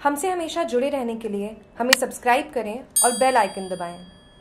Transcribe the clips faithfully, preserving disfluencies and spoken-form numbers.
हमसे हमेशा जुड़े रहने के लिए हमें सब्सक्राइब करें और बेल आइकन दबाएं।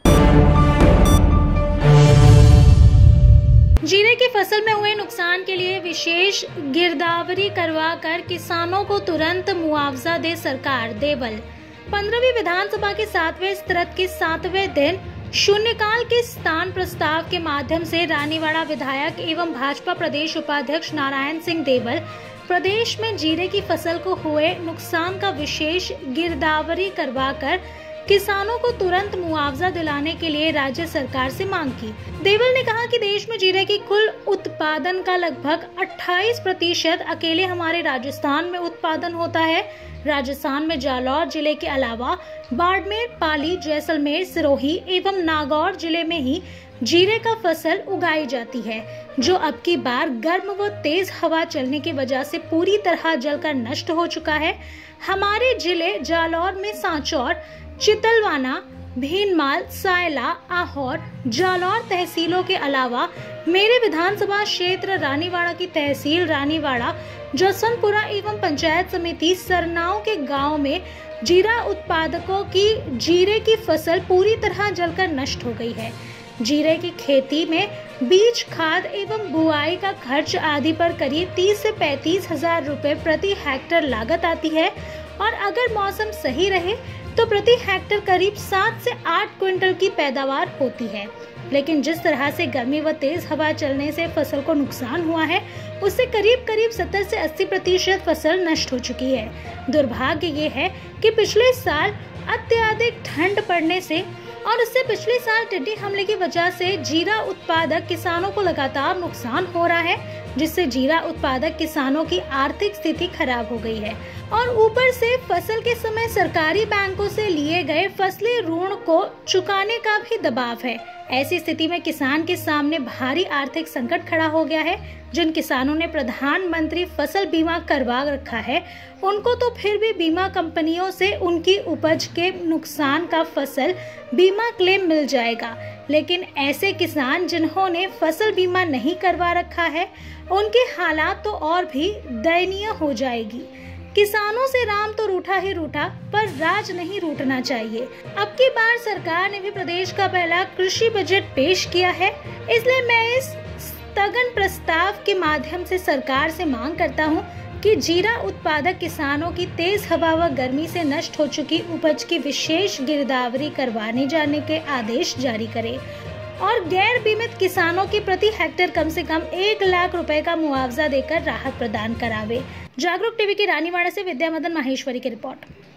जीरे की फसल में हुए नुकसान के लिए विशेष गिरदावरी करवाकर किसानों को तुरंत मुआवजा दे सरकार। देवल। पंद्रहवीं विधानसभा के सातवें सत्र के सातवें दिन शून्यकाल के स्थान प्रस्ताव के माध्यम से रानीवाड़ा विधायक एवं भाजपा प्रदेश उपाध्यक्ष नारायण सिंह देवल प्रदेश में जीरे की फसल को हुए नुकसान का विशेष गिरदावरी करवाकर किसानों को तुरंत मुआवजा दिलाने के लिए राज्य सरकार से मांग की। देवल ने कहा कि देश में जीरे की कुल उत्पादन का लगभग अट्ठाईस प्रतिशत अकेले हमारे राजस्थान में उत्पादन होता है। राजस्थान में जालौर जिले के अलावा बाड़मेर, पाली, जैसलमेर, सिरोही एवं नागौर जिले में ही जीरे का फसल उगाई जाती है, जो अब की बार गर्म व तेज हवा चलने की वजह से पूरी तरह जलकर नष्ट हो चुका है। हमारे जिले जालौर में सांचौर, चितलवाना, भीनमाल, सायला, आहोर, जालौर तहसीलों के अलावा मेरे विधानसभा क्षेत्र रानीवाड़ा की तहसील रानीवाड़ा, जसवंतपुरा एवं पंचायत समिति सरनाओं के गांव में जीरा उत्पादकों की जीरे की फसल पूरी तरह जलकर नष्ट हो गई है। जीरे की खेती में बीज, खाद एवं बुआई का खर्च आदि पर करीब तीस से पैंतीस हजार रुपए प्रति हेक्टेयर लागत आती है और अगर मौसम सही रहे तो प्रति हेक्टेयर करीब सात से आठ क्विंटल की पैदावार होती है। लेकिन जिस तरह से गर्मी व तेज हवा चलने से फसल को नुकसान हुआ है, उससे करीब करीब सत्तर से अस्सी प्रतिशत फसल नष्ट हो चुकी है। दुर्भाग्य ये है कि पिछले साल अत्यधिक ठंड पड़ने से और उससे पिछले साल टिड्डी हमले की वजह से जीरा उत्पादक किसानों को लगातार नुकसान हो रहा है, जिससे जीरा उत्पादक किसानों की आर्थिक स्थिति खराब हो गई है और ऊपर से फसल के समय सरकारी बैंकों से लिए गए फसली ऋण को चुकाने का भी दबाव है। ऐसी स्थिति में किसान के सामने भारी आर्थिक संकट खड़ा हो गया है। जिन किसानों ने प्रधानमंत्री फसल बीमा करवा रखा है, उनको तो फिर भी बीमा कंपनियों से उनकी उपज के नुकसान का फसल बीमा क्लेम मिल जाएगा, लेकिन ऐसे किसान जिन्होंने फसल बीमा नहीं करवा रखा है, उनके हालात तो और भी दयनीय हो जाएगी। किसानों से राम तो रूठा ही रूठा, पर राज नहीं रूठना चाहिए। अब की बार सरकार ने भी प्रदेश का पहला कृषि बजट पेश किया है, इसलिए मैं इस स्थगन प्रस्ताव के माध्यम से सरकार से मांग करता हूं कि जीरा उत्पादक किसानों की तेज हवा व गर्मी से नष्ट हो चुकी उपज की विशेष गिरदावरी करवाने जाने के आदेश जारी करे और गैर बीमित किसानों की प्रति हेक्टेयर कम से कम एक लाख रुपए का मुआवजा देकर राहत प्रदान करावे। जागरूक टीवी की रानीवाड़ा से विद्या मदन माहेश्वरी की रिपोर्ट।